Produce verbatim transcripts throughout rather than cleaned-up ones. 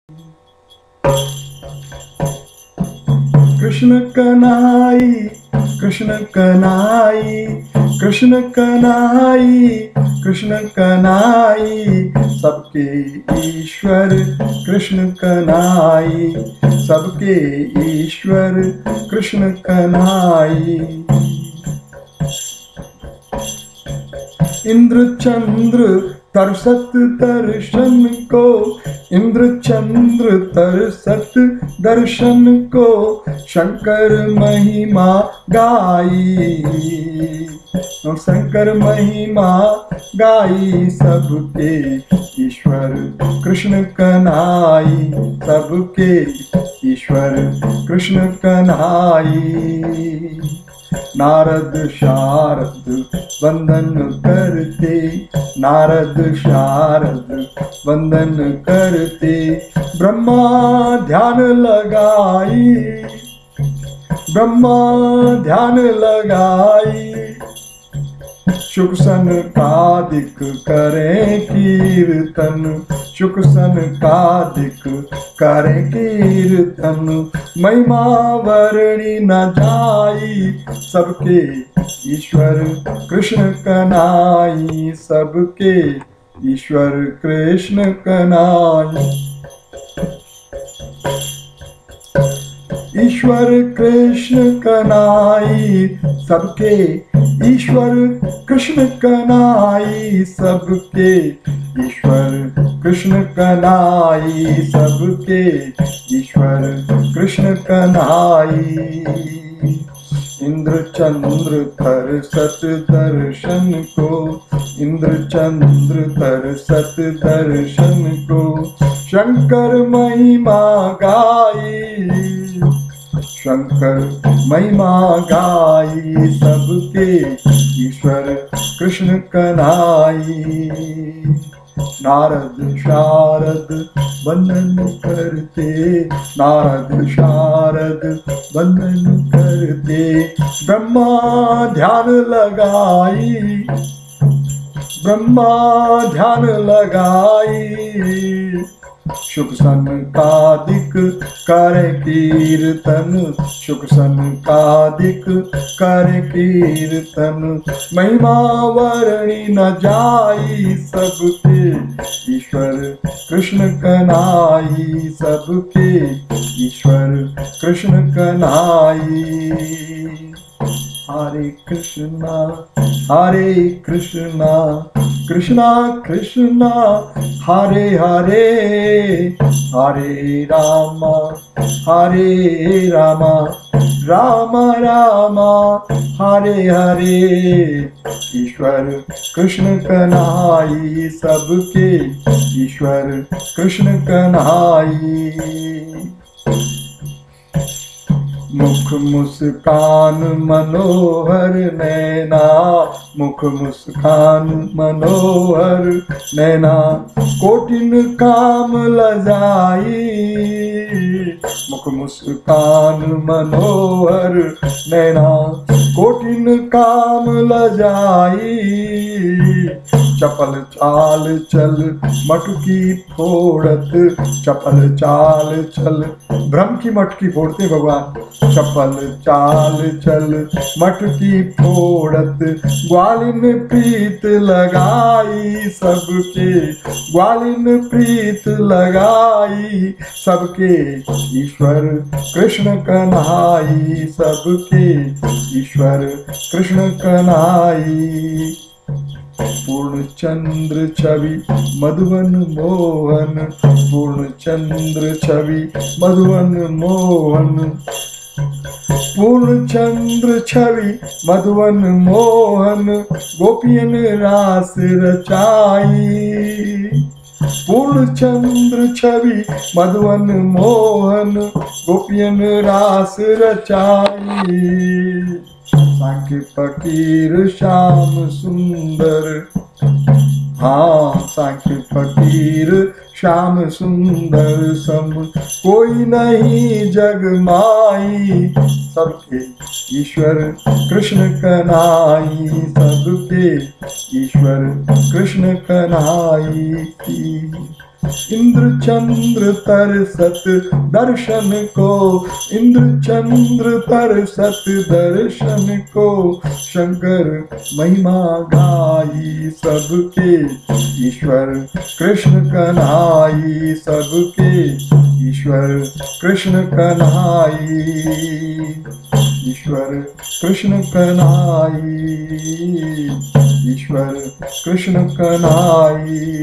कृष्ण कन्हाई कृष्ण कन्हाई कृष्ण कन्हाई कृष्ण कन्हाई सबके ईश्वर कृष्ण कन्हाई सबके ईश्वर कृष्ण कन्हाई। इंद्र चंद्र तरसत दर्शन को इंद्र चंद्र तरसत दर्शन को शंकर महिमा गाई शंकर महिमा गाई सबके ईश्वर कृष्ण कन्हाई सबके ईश्वर कृष्ण कन्हाई। नारद शारद वंदन करते नारद शारद वंदन करते ब्रह्मा ध्यान लगाई ब्रह्मा ध्यान लगाई शुक सनकादिक करें कीर्तन शुक सनकादिक करें कीर्तन महिमा वर्णि न जाई सबके ईश्वर कृष्ण कन्हाई सबके ईश्वर कृष्ण कन्हाई। ईश्वर कृष्ण कन्हाई सबके ईश्वर कृष्ण कन्हाई सबके ईश्वर कृष्ण कन्हाई सबके ईश्वर कृष्ण कन्हाई। इंद्र चंद्र तरसत दर्शन को इंद्र चंद्र तरसत दर्शन को शंकर महिमा गाई शंकर महिमा गाई सबके ईश्वर कृष्ण कन्हाई। नारद शारद वंदन करते नारद शारद वंदन करते ब्रह्मा ध्यान लगाई ब्रह्मा ध्यान लगाई शुक सनकादिक करे कीर्तन शुक सनकादिक करे कीर्तन महिमा वर्णि न जाई सबके ईश्वर कृष्ण कन्हाई सबके ईश्वर कृष्ण कन्हाई। हरे कृष्णा हरे कृष्णा कृष्णा कृष्णा हरे हरे हरे राम हरे राम राम राम हरे हरे ईश्वर कृष्ण कन्हाई सबके ईश्वर कृष्ण कन्हाई। मुख मुस्कान मनोहर नैना मुख मुस्कान मनोहर नैना कोटिन काम लजाई मुख मुस्कान मनोहर नैना कोटिन काम लजाई चपल चाल चल मटकी फोड़त चपल चाल चल भ्रम की मटकी फोड़ते भगवान चपल चाल चल मटकी फोड़त ग्वालिन प्रीत लगाई सबके ग्वालिन प्रीत लगाई सबके ईश्वर कृष्ण कन्हाई सबके ईश्वर कृष्ण कन्हाई। पूर्ण चंद्र छवि मधुवन मोहन पूर्ण चंद्र छवि मधुवन मोहन पूर्ण चंद्र छवि मधुवन मोहन गोपियन रास रचाई पूर्ण चंद्र छवि मधुवन मोहन गोपियन रास रचाई। सांख्य फकीर श्याम सुंदर हाँ सांख्य फकीर श्याम सुंदर सम कोई नहीं जग माई सबके ईश्वर कृष्ण कन्हाई सबके ईश्वर कृष्ण कन्हाई की। इंद्र चंद्र तरसत दर्शन को, इंद्र चंद्र तरसत दर्शन को, शंकर महिमा गाई सबके, ईश्वर कृष्ण कन्हाई सबके, ईश्वर कृष्ण कन्हाई, ईश्वर कृष्ण कन्हाई, ईश्वर कृष्ण कन्हाई।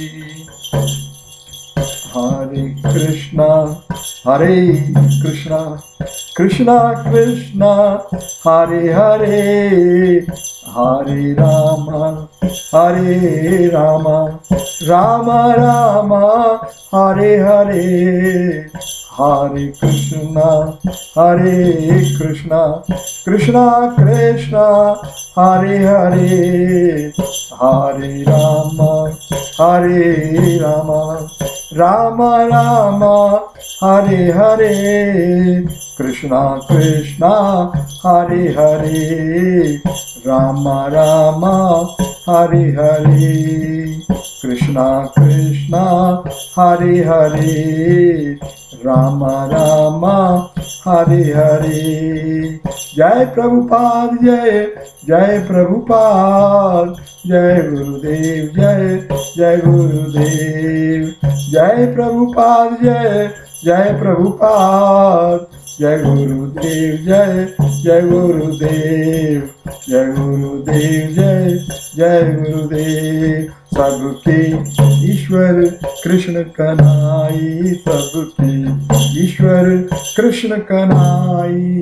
हरे कृष्णा हरे कृष्णा कृष्णा कृष्णा हरे हरे, हरे रामा हरे रामा रामा रामा हरे हरे, हरे कृष्णा हरे कृष्णा कृष्णा कृष्णा हरे हरे, हरे रामा हरे रामा रामा रामा हरे हरे, कृष्णा कृष्णा हरे हरे, रामा रामा हरे हरे, कृष्णा कृष्णा हरे हरे, रामा रामा हरे हरे। जय प्रभुपाद जय, जय प्रभुपाद, जय गुरुदेव जय, जय गुरुदेव, जय प्रभुपाद जय, जय प्रभुपाद, जय गुरुदेव जय, जय गुरुदेव, जय गुरुदेव जय, जय गुरुदेव। सबके ईश्वर कृष्ण कन्हाई, सबके ईश्वर कृष्ण कन्हाई।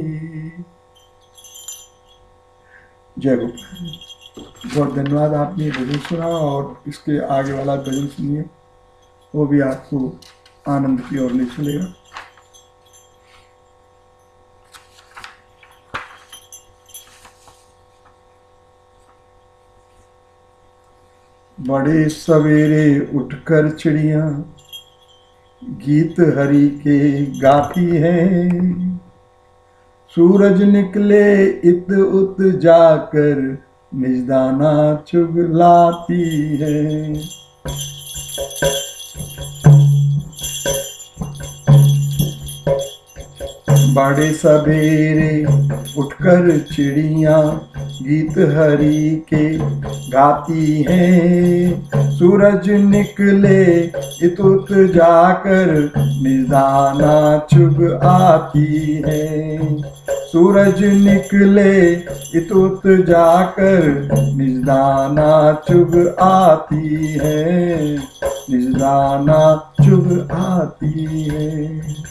जय गोपाल। बहुत धन्यवाद, आपने भजन सुना और इसके आगे वाला भजन सुनिए, वो भी आपको आनंद की ओर ले चलेगा। बड़े सवेरे उठकर चिड़िया गीत हरि के गाती हैं, सूरज निकले इत उत जाकर निजदाना चुगलाती है। बड़े सवेरे उठकर चिड़िया गीत हरि के गाती हैं, सूरज निकले इत उत जाकर निजदाना चुग आती है, सूरज निकले इत उत जाकर निजदाना चुग आती है, निजदाना चुग आती है।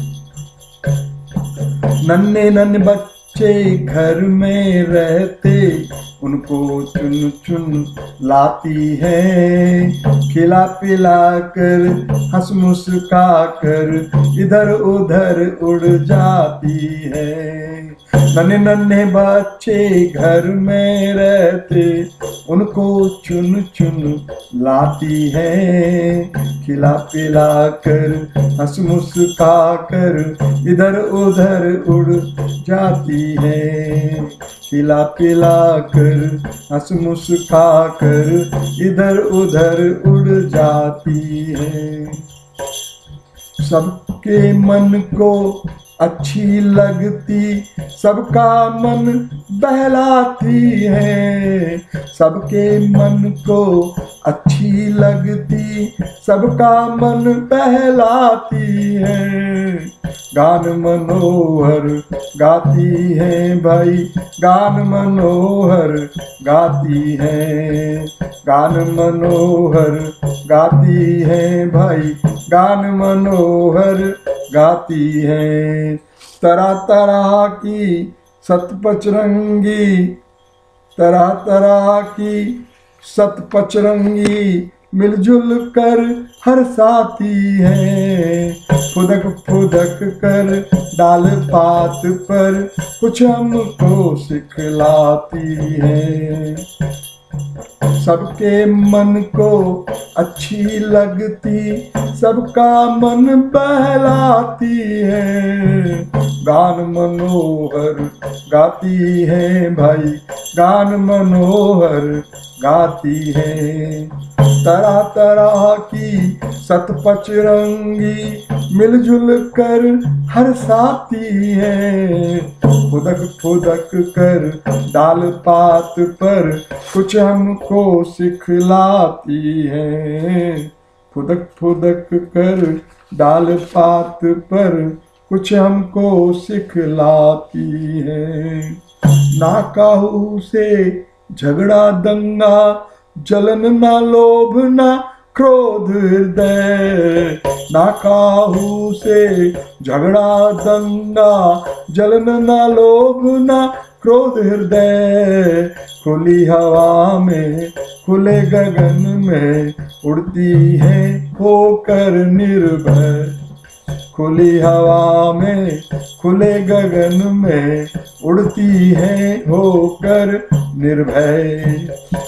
नन्हे नन्हे बच्चे घर में रहते उनको चुन चुन लाती है, खिला पिला कर हंस मुस्का कर इधर उधर उड़ जाती है। नन्हे नन्हे बच्चे घर में रहते उनको चुन चुन लाती है, खिला पिला कर हंस मुस्का कर इधर उधर उड़ जाती है, खिला पिला कर हंस मुस्का कर इधर उधर उड़ जाती है। सबके मन को अच्छी लगती, सबका मन बहलाती है, सबके मन को अच्छी लगती, सबका मन बहलाती है। गान मनोहर गाती है भाई, गान मनोहर गाती है, गान मनोहर गाती है भाई, गान मनोहर गाती है। तरह तरह की सतपचरंगी, तरह तरह की सतपचरंगी मिलजुल कर हर्षाती है, फुदक फुदक कर डाल पात पर कुछ हमको सिखलाती है। सबके मन को अच्छी लगती, सबका मन बहलाती है। गान मनोहर गाती है भाई, गान मनोहर गाती है। तरह तरह की सतपचरंगी मिलजुल कर हर साथी है। फुदक फुदक कर डाल पात पर कुछ हमको सिखलाती है। फुदक फुदक कर डाल पात पर कुछ हमको सिखलाती है। ना काहू से झगड़ा दंगा जलन ना लोभ ना क्रोध हृदय। ना काहू से झगड़ा दंगा जलन ना लोभ ना क्रोध हृदय। खुली हवा में खुले गगन में उड़ती है होकर निर्भय। खुली हवा में खुले गगन में उड़ती है होकर निर्भय।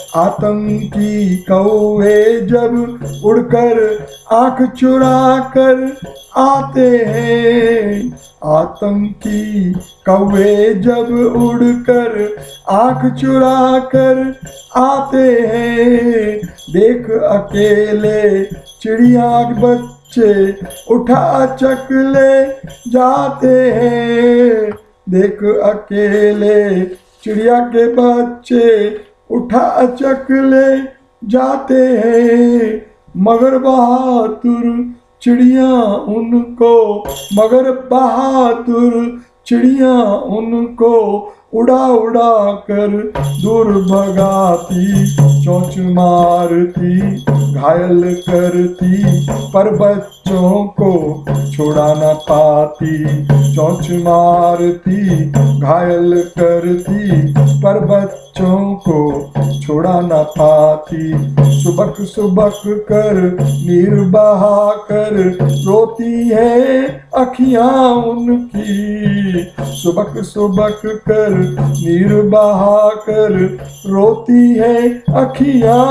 आतंकी कौवे जब उड़कर आंख चुरा कर आते हैं। आतंकी कौवे जब उड़कर आंख चुरा कर आते हैं। देख अकेले चिड़िया बच्चे उठा चक ले जाते हैं। देख अकेले चिड़िया के बच्चे उठा चक ले जाते हैं। मगर बहादुर चिड़िया उनको मगर बहादुर चिड़िया उनको उड़ा उड़ा कर दूर भगाती चोंच मारती घायल करती पर बच्चों को छुड़ा न पाती। चोंच मारती घायल करती पर बच्चों को छुड़ा न पाती। सुबक सुबक कर नीर बहा कर रोती है अखियां उनकी। सुबक सुबक कर नीर बहा कर रोती है अखियां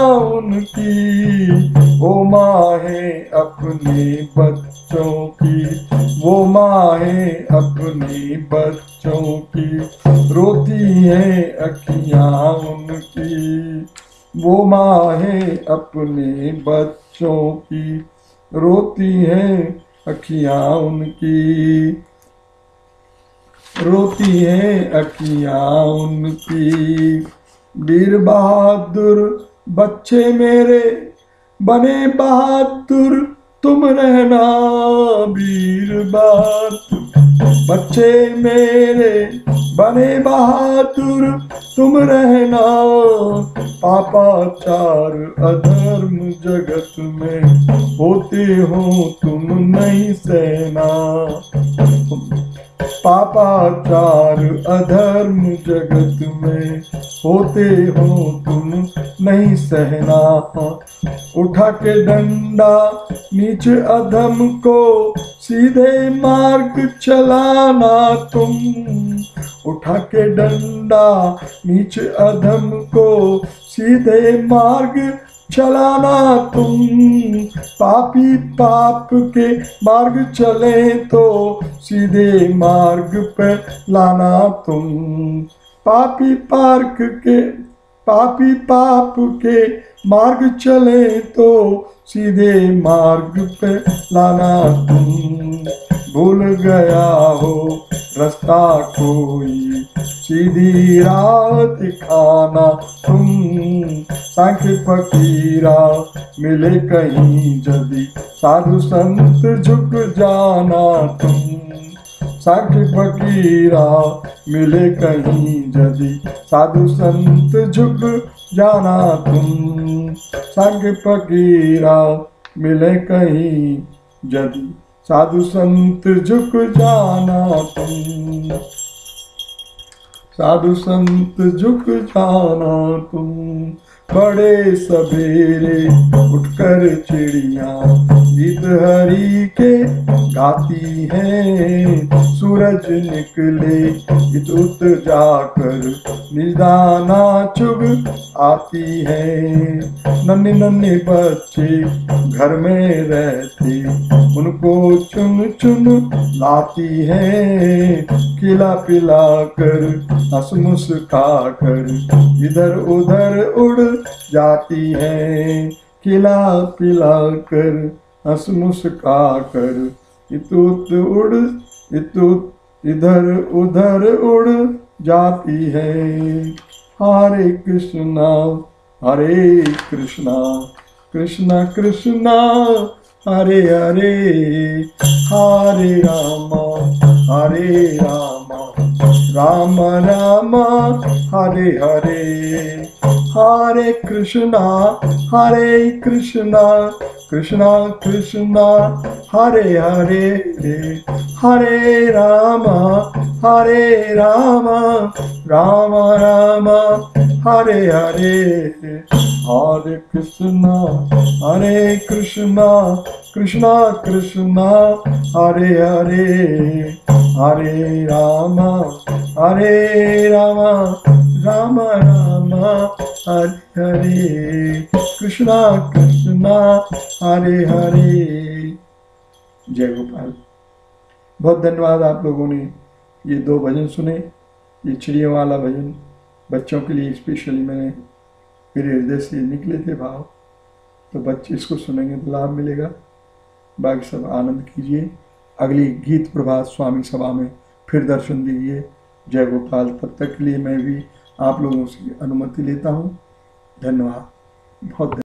उनकी। वो माँ है अपने बच्चों की वो माँ है अपने बच्चों की रोती है अखियां उनकी। वो माँ है अपने बच्चों की रोती है अखियां उनकी रोती है अखियां उनकी। वीर बहादुर बच्चे मेरे बने बहादुर तुम रहना। वीर बहादुर बच्चे मेरे बने बहादुर तुम रहना। पापाचार अधर्म जगत में होते हो तुम नहीं सहना। पापाचार अधर्म जगत में होते हो तुम नहीं सहना। उठा के डंडा नीच अधम को सीधे मार्ग चलाना तुम। उठा के डंडा नीच अधम को सीधे मार्ग चलाना तुम। पापी पाप के मार्ग चले तो सीधे मार्ग पे लाना तुम। पापी पार्क के पापी पाप के मार्ग चले तो सीधे मार्ग पे लाना तुम। भूल गया हो रास्ता कोई सीधी राह दिखाना तुम। सांख्य फकीरा मिले कहीं जदी साधु संत झुक जाना तुम। सांख्य फकीरा मिले कहीं जदी साधु संत झुक जाना तुम। सांख्य फकीरा मिले कहीं जदी साधु संत झुक जाना तुम। साधु संत झुक जाना तुम। बड़े सवेरे उठकर चिड़िया गीत हरि के गाती है। सूरज निकले इत उत जाकर निदाना चुग आती है। नन्हे नन्हे बच्चे घर में रहते उनको चुन चुन लाती है। खिला पिला कर हंस मुस्का कर इधर उधर उड़ जाती है। खिला पिला कर हंस मुस्का कर इतुत उड़ इतुत इधर उधर उड़ जाती है। हरे कृष्णा हरे कृष्णा कृष्णा कृष्णा हरे हरे, हरे रामा हरे रामा राम राम हरे हरे। हरे कृष्णा हरे कृष्णा कृष्णा कृष्णा हरे हरे, हरे राम हरे राम राम राम हरे हरे। हरे कृष्णा हरे कृष्णा कृष्णा कृष्णा हरे हरे, हरे राम हरे राम राम राम हरे हरे। कृष्णा कृष्णा हरे हरे। जय गोपाल। बहुत धन्यवाद आप लोगों ने ये दो भजन सुने। ये चिड़ियों वाला भजन बच्चों के लिए स्पेशली मैंने मेरे हृदय से निकले थे भाव, तो बच्चे इसको सुनेंगे तो लाभ मिलेगा। बाकी सब आनंद कीजिए। अगली गीत प्रभात स्वामी सभा में फिर दर्शन दीजिए। जय गोपाल। तब तक के लिए मैं भी आप लोगों से अनुमति लेता हूँ। धन्यवाद। बहुत